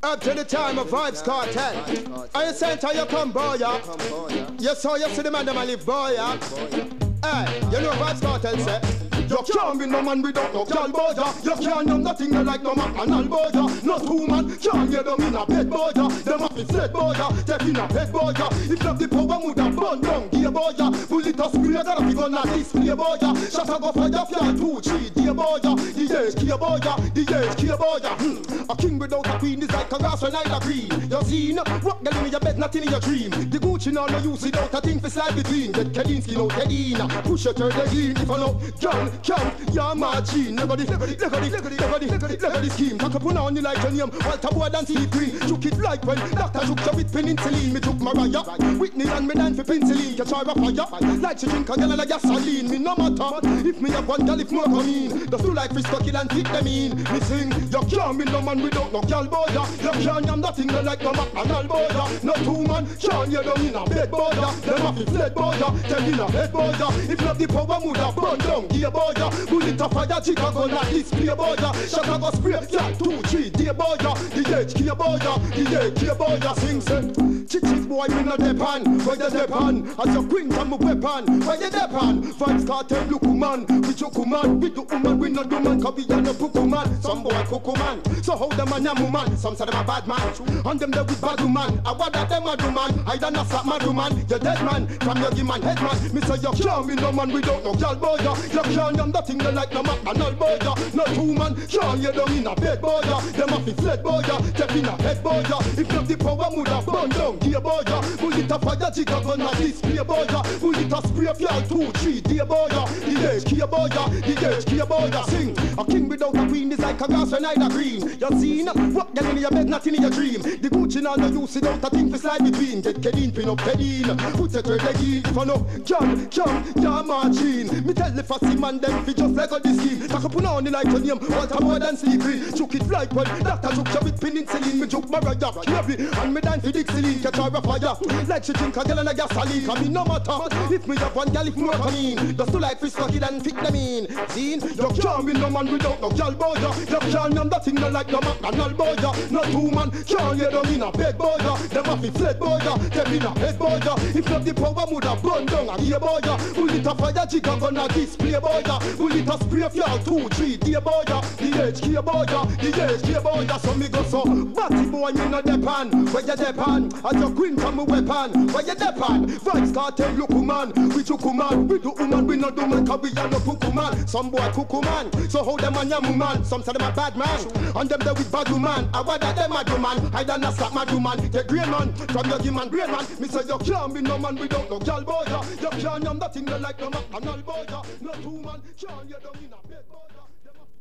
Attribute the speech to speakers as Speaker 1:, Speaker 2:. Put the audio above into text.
Speaker 1: Up to the time of Vybz Kartel. Are you saying how you come, boy? You saw you see the man that live, boy. Hey, you know Vybz Kartel say? You can't be no man without no girl, boy. You can't do nothing like no man and all, boy. No two man can't get them in a bed, boy. Them have to fled, boy. Take in a bed, boy. If not the power, would have burn down, dear boy. Bullet or spray, gotta be gonna display, boy. Shut up, go fire, fire, 2, 3, dear boy. The age, key, boy. The age, key, boy. A king without a queen is like a grass when I agree. You seen, rock girl in your bed, nothing in your dream. The Gucci now no use it out, a thing for slide between. Get Kedinsky, no Kedina. Push your turn again. If I know, girl, you're machine. Look at the scheme. Talk up on you like your name. Walter Boy and see green. Took it like when Dr. Shook you with penicillin. Me took Mariah, Whitney and me done for penicillin. Catch her a fire. Like she drink a girl and a gasoline. Me no matter if me have one girl, if more come in. Just do like Frisco Kid and fit them in. Me sing, you can't be no man without no girl, boy. You can't have nothing like no McDonald, boy. No two man can't hear them in a bed, boy. Them have to fled, boy. Them in a head, boy. If not the power would have burned down, dear boy. Bullet of fire, chica gun like display, boy. Shut up, go spray, yeah, 2, 3, dear boy. The age, key, boy. The age, key, boy. Sing, say, chick, boy, me no depan. Why you depan? As your queen, come a weapon. Why you depan? Vybz Kartel, look, man. We choke, man. We do, man. We no do, man. Cause we are no cuckoo, man. Some boy, cuckoo, man. So how them a nyamu, man? Some say them a bad man. And them there with bad man. I want that them a do, man. I don't know slap my do, man. You're dead, man. From your give man, head, man. Me say you can't be no man without no girl, boy. You can't have nothing like no McDonald, boy. No two man can't hear them in a bed, boy. Them have to fled, boy. Take in a head, boy. If not the power would have burned down, dear boy. Bullet of fire, chica gun a display, boy. Bullet of spray, fire, 2, 3, dear boy. The age, key, boy. The age, key, boy. Sing, a king without a queen is like a grass when I green. You seen, what girl in your bed, nothing in your dream. The Gucci now no use it out, a thing for slide between. Get Kedin, pin up Kedin. Put it to the key. If I know, come, you're machine. Me tell the fussy man them fi just like all this scheme. Talk up on the like your name, Walter Boy and sleepy. Chook it like when Dr. Shook you with penicillin. Me chook Mariah, Carey, and me dine for Dixieline. Catch her a fire, like she drink a girl and a gasoline. Cause me no matter if me have one girl, if more come in. Just to like Frisco Kid and fit them in. Seen, you can't be no man without no girl, boy. You can't have nothing no like no McDonald, boy. No two man can't hear them in a bed, boy. Them have to fled, boy. Them in a head, boy. If not the power would have burned down a gear, boy. Bullet of fire, chica gun a display, boy. Bullet of spray, fire, 2, 3, dear boy. The age, key, boy. The age, key, boy. So me go so batty boy, me no depan. Where you depan? As your queen from a weapon. Where you depan? Vybz Kartel, look man. We chook man. We do man. We no do man. Cause we are no cuckoo man. Some boy cuckoo man. So how them a nyamu man? Some say them a bad man. And them there with bad man. I want that them a do man. I don't know slap my do man. The green man. From your give man, green man. Me say you can't be no man without no girl, boy. You can't have nothing like no McDonald, boy. No two man can't hear them in a bed, boy.